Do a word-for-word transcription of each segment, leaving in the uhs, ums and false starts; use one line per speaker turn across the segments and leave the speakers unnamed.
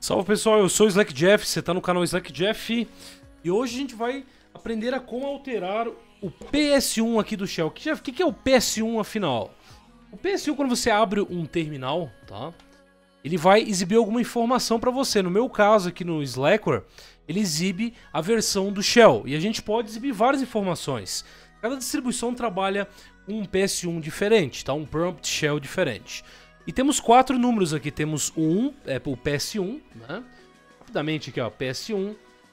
Salve pessoal, eu sou o Slack Jeff, você está no canal Slack Jeff e hoje a gente vai aprender a como alterar o P S um aqui do Shell. Jeff, o que é o P S um afinal? O P S um, quando você abre um terminal, tá? Ele vai exibir alguma informação para você. No meu caso aqui no Slackware, ele exibe a versão do Shell e a gente pode exibir várias informações. Cada distribuição trabalha com um P S um diferente, tá? Um prompt shell diferente. E temos quatro números aqui, temos o um, é o P S um, né? Rapidamente aqui, ó, P S um,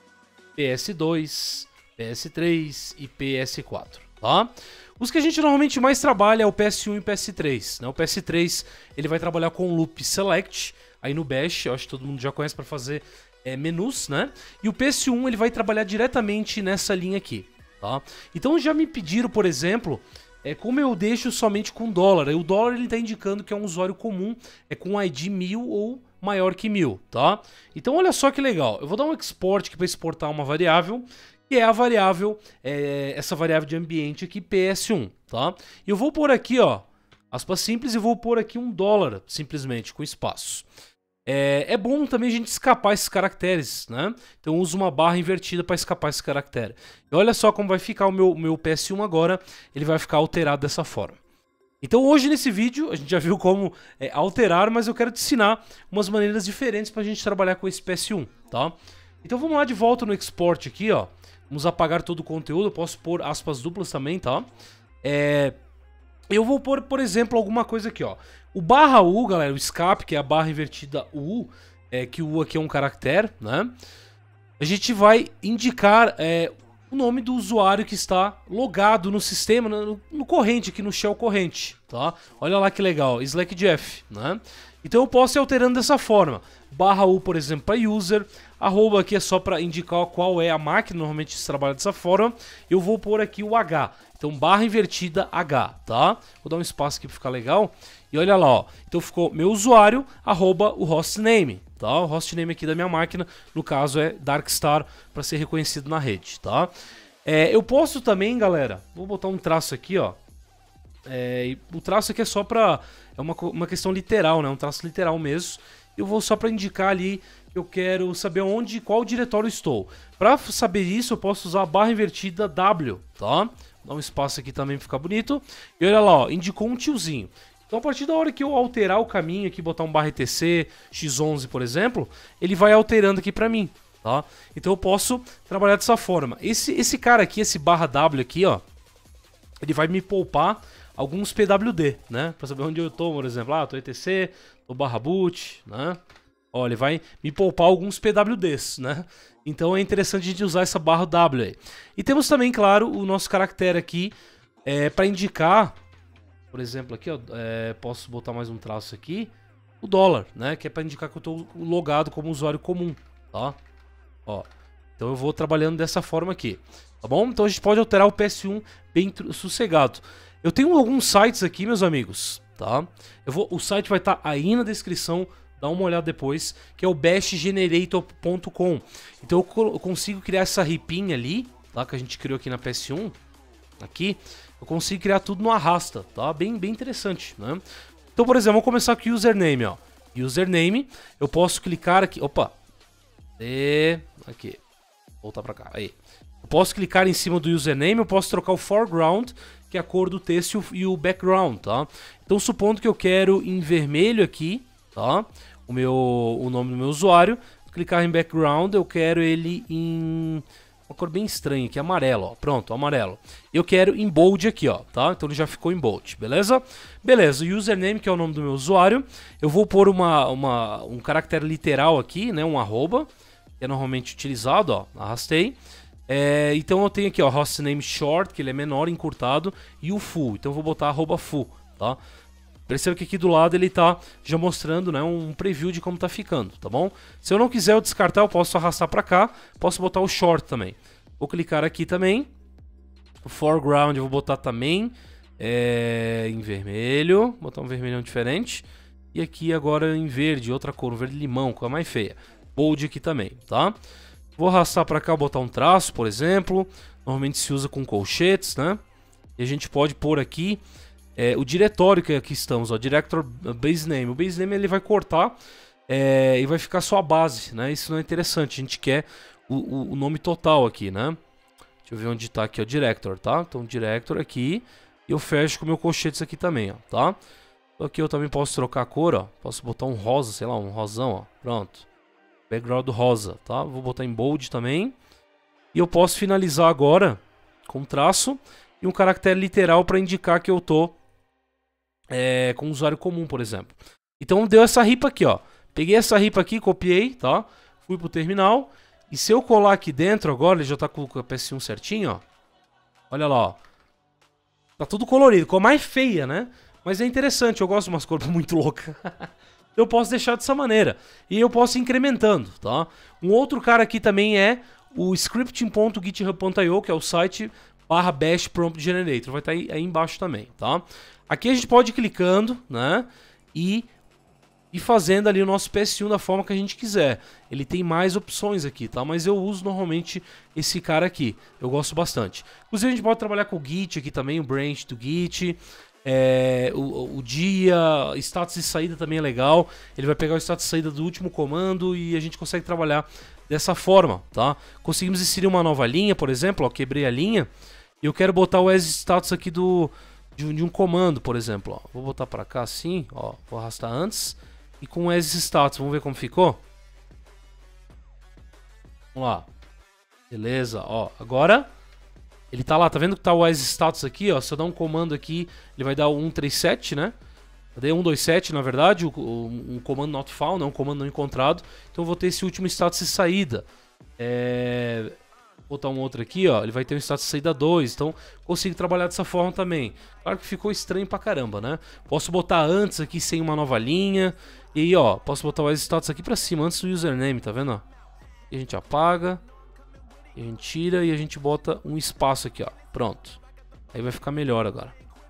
P S dois, P S três e P S quatro, tá? Os que a gente normalmente mais trabalha é o P S um e o P S três, né? O P S três, ele vai trabalhar com o loop select, aí no bash, eu acho que todo mundo já conhece para fazer é, menus, né? E o P S um, ele vai trabalhar diretamente nessa linha aqui, tá? Então já me pediram, por exemplo, é como eu deixo somente com dólar. E o dólar ele está indicando que é um usuário comum, é com I D mil ou maior que mil, tá? Então olha só que legal. Eu vou dar um export aqui para exportar uma variável, que é a variável, é, essa variável de ambiente aqui, P S um, tá? E eu vou pôr aqui, ó, aspas simples, e vou pôr aqui um dólar, simplesmente, com espaço. É, é bom também a gente escapar esses caracteres, né? Então eu uso uma barra invertida para escapar esse caractere. E olha só como vai ficar o meu, meu P S um agora, ele vai ficar alterado dessa forma. Então hoje nesse vídeo, a gente já viu como é, alterar, mas eu quero te ensinar umas maneiras diferentes para a gente trabalhar com esse P S um, tá? Então vamos lá de volta no export aqui, ó. Vamos apagar todo o conteúdo, eu posso pôr aspas duplas também, tá? É... Eu vou pôr, por exemplo, alguma coisa aqui, ó. O barra U, galera, o escape, que é a barra invertida U, é, que o U aqui é um caractere, né? A gente vai indicar é, o nome do usuário que está logado no sistema, no, no corrente, aqui no shell corrente, tá? Olha lá que legal, Slack Jeff, né? Então eu posso ir alterando dessa forma. Barra U, por exemplo, para user. Arroba aqui é só para indicar qual é a máquina, normalmente se trabalha dessa forma. Eu vou pôr aqui o H. Então barra invertida H, tá? Vou dar um espaço aqui para ficar legal. E olha lá, ó. Então ficou meu usuário, arroba o hostname, tá? O hostname aqui da minha máquina, no caso é Darkstar, para ser reconhecido na rede, tá? É, eu posso também, galera, vou botar um traço aqui, ó. É, o traço aqui é só para... É uma, uma questão literal, né? Um traço literal mesmo. Eu vou só para indicar ali que eu quero saber onde, qual diretório estou. Para saber isso, eu posso usar a barra invertida W, tá? Dá um espaço aqui também para ficar bonito. E olha lá, ó, indicou um tiozinho. Então a partir da hora que eu alterar o caminho aqui, botar um barra etc, X onze, por exemplo, ele vai alterando aqui para mim, tá? Então eu posso trabalhar dessa forma. Esse, esse cara aqui, esse barra W aqui, ó, ele vai me poupar alguns P W D, né? Pra saber onde eu tô, por exemplo. Ah, tô etc, tô barra boot, né? Ó, ele vai me poupar alguns P W Ds, né? Então é interessante a gente usar essa barra W aí. E temos também, claro, o nosso caractere aqui é, para indicar, por exemplo, aqui, ó, é, posso botar mais um traço aqui, o dólar, né? Que é para indicar que eu tô logado como usuário comum, tá? Ó, então eu vou trabalhando dessa forma aqui, tá bom? Então a gente pode alterar o P S um bem sossegado. Eu tenho alguns sites aqui, meus amigos, tá? Eu vou, o site vai estar aí na descrição, dá uma olhada depois, que é o bash generator ponto com. Então eu, eu consigo criar essa ripinha ali, tá? Que a gente criou aqui na P S um, aqui, eu consigo criar tudo no arrasta, tá? Bem, bem interessante, né? Então, por exemplo, vamos começar com o username, ó. Username, eu posso clicar aqui, opa, e aqui, voltar pra cá, aí. Eu posso clicar em cima do username, eu posso trocar o foreground, que é a cor do texto, e o background, tá? Então, supondo que eu quero em vermelho aqui, tá? O, meu, o nome do meu usuário, clicar em background, eu quero ele em uma cor bem estranha aqui, amarelo, ó. Pronto, amarelo. Eu quero em bold aqui, ó, tá? Então ele já ficou em bold, beleza? Beleza, o username, que é o nome do meu usuário, eu vou pôr uma, uma, um caractere literal aqui, né? Um arroba, que é normalmente utilizado, ó, arrastei. É, então eu tenho aqui, ó, hostname short, que ele é menor, encurtado, e o full, então eu vou botar arroba full, tá? Perceba que aqui do lado ele tá já mostrando, né, um preview de como tá ficando, tá bom? Se eu não quiser eu descartar, eu posso arrastar para cá, posso botar o short também. Vou clicar aqui também, o foreground eu vou botar também é, em vermelho, botar um vermelhão diferente, e aqui agora em verde, outra cor, um verde limão, cor mais feia. Bold aqui também, tá? Vou arrastar para cá, botar um traço, por exemplo. Normalmente se usa com colchetes, né? E a gente pode pôr aqui é, o diretório que aqui estamos, ó, Director Base Name. O Base Name ele vai cortar é, e vai ficar só a base, né? Isso não é interessante, a gente quer o, o, o nome total aqui, né? Deixa eu ver onde tá aqui, ó, Director, tá? Então, Director aqui, e eu fecho com o meu colchetes aqui também, ó, tá? Então aqui eu também posso trocar a cor, ó, posso botar um rosa, sei lá, um rosão, ó, pronto. Background rosa, tá? Vou botar em bold também. E eu posso finalizar agora com um traço e um caractere literal para indicar que eu tô é, com um usuário comum, por exemplo. Então deu essa ripa aqui, ó. Peguei essa ripa aqui, copiei, tá? Fui pro terminal. E se eu colar aqui dentro agora, ele já tá com a P S um certinho, ó. Olha lá, ó. Tá tudo colorido, com a mais feia, né? Mas é interessante, eu gosto de umas cores muito loucas. Eu posso deixar dessa maneira. E eu posso ir incrementando, tá? Um outro cara aqui também é o scripting ponto github ponto i o, que é o site barra bash prompt generator. Vai estar aí, aí embaixo também, tá? Aqui a gente pode ir clicando, né? E, e fazendo ali o nosso P S um da forma que a gente quiser. Ele tem mais opções aqui, tá? Mas eu uso normalmente esse cara aqui. Eu gosto bastante. Inclusive a gente pode trabalhar com o Git aqui também, o branch do Git. É, o, o dia, status de saída também é legal. Ele vai pegar o status de saída do último comando e a gente consegue trabalhar dessa forma, tá? Conseguimos inserir uma nova linha, por exemplo, ó, quebrei a linha e eu quero botar o as status aqui do, de, um, de um comando, por exemplo, ó. Vou botar pra cá assim, ó, vou arrastar antes e com o as status, vamos ver como ficou? Vamos lá. Beleza, ó, agora ele tá lá, tá vendo que tá o as status aqui, ó? Se eu dar um comando aqui, ele vai dar o cento e trinta e sete, né? Cadê? cento e vinte e sete, na verdade, o, o, um comando not found, né? Um comando não encontrado. Então eu vou ter esse último status de saída. É... Vou botar um outro aqui, ó. Ele vai ter um status de saída dois. Então consigo trabalhar dessa forma também. Claro que ficou estranho pra caramba, né? Posso botar antes aqui sem uma nova linha. E aí, ó, posso botar o as status aqui pra cima, antes do username, tá vendo? Ó? E a gente apaga. E a gente tira e a gente bota um espaço aqui, ó. Pronto. Aí vai ficar melhor agora.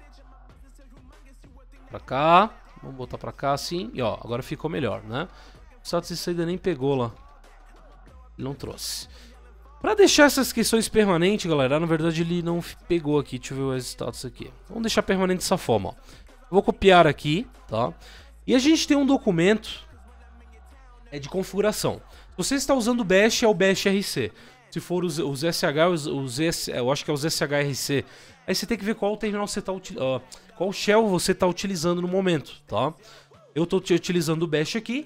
Pra cá. Vamos botar pra cá assim. E ó, agora ficou melhor, né? O status de saída nem pegou lá. Ele não trouxe. Pra deixar essas questões permanentes, galera, na verdade ele não pegou aqui. Deixa eu ver os status aqui. Vamos deixar permanente dessa forma, ó. Vou copiar aqui, tá? E a gente tem um documento é de configuração. Se você está usando o Bash, é o Bash R C. Se for os, os S H, os, os S, eu acho que é os S H R C. Aí você tem que ver qual terminal você tá uh, qual shell você está utilizando no momento, tá? Eu estou utilizando o Bash aqui.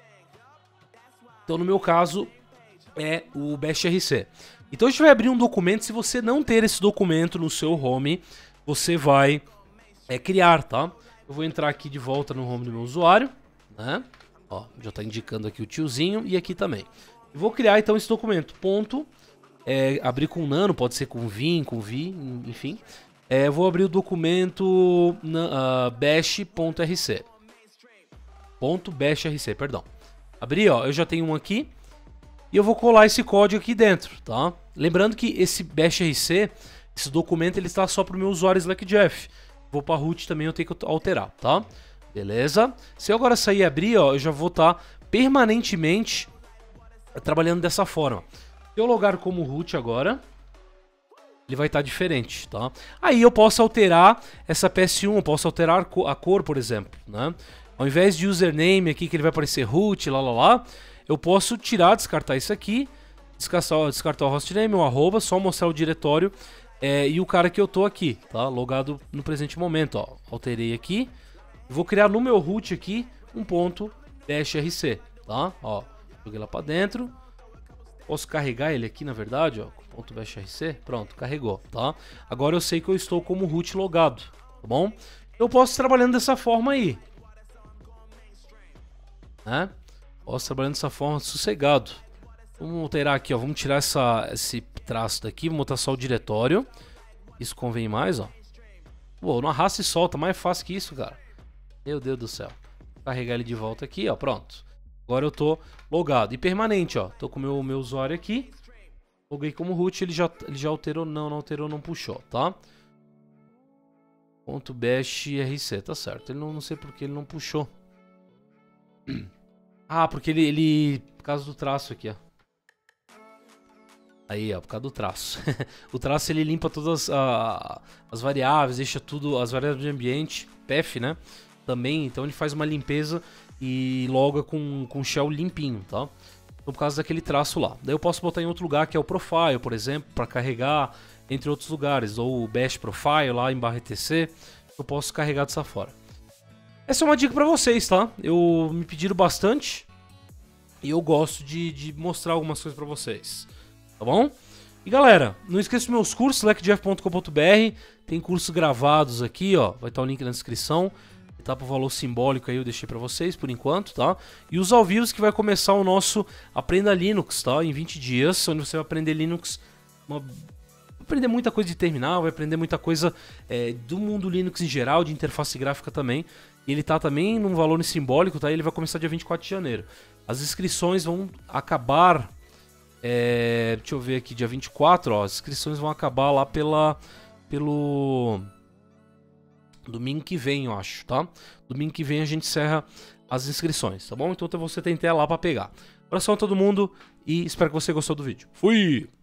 Então no meu caso é o Bash R C. Então a gente vai abrir um documento. Se você não ter esse documento no seu home, você vai é, criar, tá? Eu vou entrar aqui de volta no home do meu usuário, né? Ó, já está indicando aqui o tiozinho e aqui também. Eu vou criar então esse documento, ponto, é, abrir com nano, pode ser com vim, com vi, enfim. É, eu vou abrir o documento uh, bash.rc. Ponto bashrc, perdão. Abri, ó, eu já tenho um aqui. E eu vou colar esse código aqui dentro, tá? Lembrando que esse bashrc, esse documento, ele está só para o meu usuário slackjeff. Vou para root também, eu tenho que alterar, tá? Beleza? Se eu agora sair e abrir, ó, eu já vou estar tá permanentemente trabalhando dessa forma. Se eu logar como root agora, ele vai estar tá diferente, tá? Aí eu posso alterar essa P S um, eu posso alterar a cor, por exemplo, né? Ao invés de username aqui, que ele vai aparecer root, lá, lá, lá, eu posso tirar, descartar isso aqui, descartar, descartar o hostname, o arroba, só mostrar o diretório é, e o cara que eu tô aqui, tá? Logado no presente momento, ó. Alterei aqui. Vou criar no meu root aqui um ponto -rc, tá? Ó, joguei lá pra dentro. Posso carregar ele aqui, na verdade, ó, com ponto .bashrc. Pronto, carregou, tá? Agora eu sei que eu estou como root logado, tá bom? Eu posso ir trabalhando dessa forma aí, né? Posso ir trabalhando dessa forma sossegado. Vamos alterar aqui, ó. Vamos tirar essa, esse traço daqui. Vamos botar só o diretório. Isso convém mais, ó. Pô, não arrasta e solta. Mais fácil que isso, cara. Meu Deus do céu. Vou carregar ele de volta aqui, ó. Pronto. Agora eu tô logado. E permanente, ó. Tô com o meu, meu usuário aqui. Loguei como root. Ele já, ele já alterou. Não, não alterou, não puxou, tá? Ponto .bashrc, tá certo. Ele não, não sei porque ele não puxou. Ah, porque ele, ele... Por causa do traço aqui, ó. Aí, ó, por causa do traço. O traço, ele limpa todas uh, as variáveis, deixa tudo... As variáveis de ambiente, P E F, né? Também, então ele faz uma limpeza e loga com, com shell limpinho, tá? Então, por causa daquele traço lá. Daí eu posso botar em outro lugar, que é o Profile, por exemplo, para carregar, entre outros lugares. Ou o Bash Profile lá em barra etc. Eu posso carregar dessa forma. Essa é uma dica para vocês, tá? Eu me pediram bastante e eu gosto de, de mostrar algumas coisas para vocês, tá bom? E galera, não esqueça dos meus cursos, slack jeff ponto com ponto b r. Tem cursos gravados aqui, ó. Vai estar o link na descrição. Tá pro valor simbólico aí, eu deixei pra vocês por enquanto, tá? E os ao vivo que vai começar o nosso Aprenda Linux, tá? Em vinte dias, onde você vai aprender Linux, uma... vai aprender muita coisa de terminal, vai aprender muita coisa é, do mundo Linux em geral, de interface gráfica também. E ele tá também num valor simbólico, tá? Ele vai começar dia vinte e quatro de janeiro. As inscrições vão acabar, é... deixa eu ver aqui, dia vinte e quatro, ó. As inscrições vão acabar lá pela... pelo... domingo que vem, eu acho, tá? Domingo que vem a gente encerra as inscrições, tá bom? Então você tem até lá pra pegar. Abração a todo mundo e espero que você gostou do vídeo. Fui!